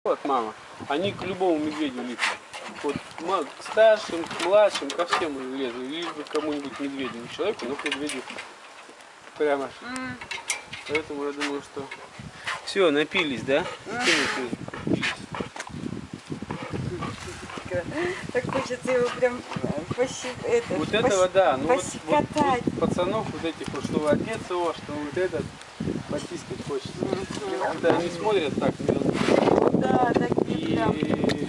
Вот мама, они к любому медведю липли. Вот к старшим, к младшим, ко всем лезут. Лишь бы кому-нибудь медведю, не человеку, но к медведю. Прямо. Поэтому я думаю, что все, напились, да? Напились. Так хочется его прям вот этого, да, ну вот пацанов вот этих вот, что отец его, что вот этот, потискать хочется. Когда они смотрят так, да, такие прям.